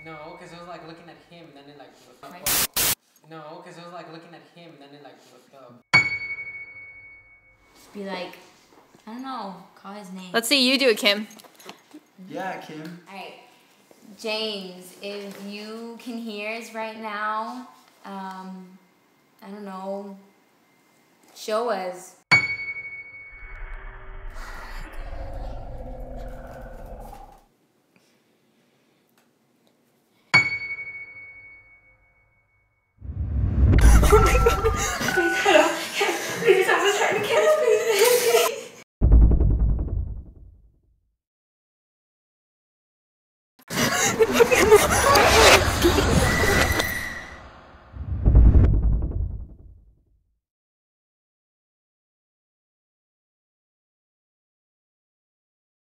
No, because it was like looking at him, and then it like looked up. No, because it was like looking at him, and then it like looked up. Just be like, I don't know, call his name. Let's see you do it, Kim. Yeah, Kim. Alright, James, if you can hear us right now, I don't know, show us. Oh my god. Please, I was trying to catch please.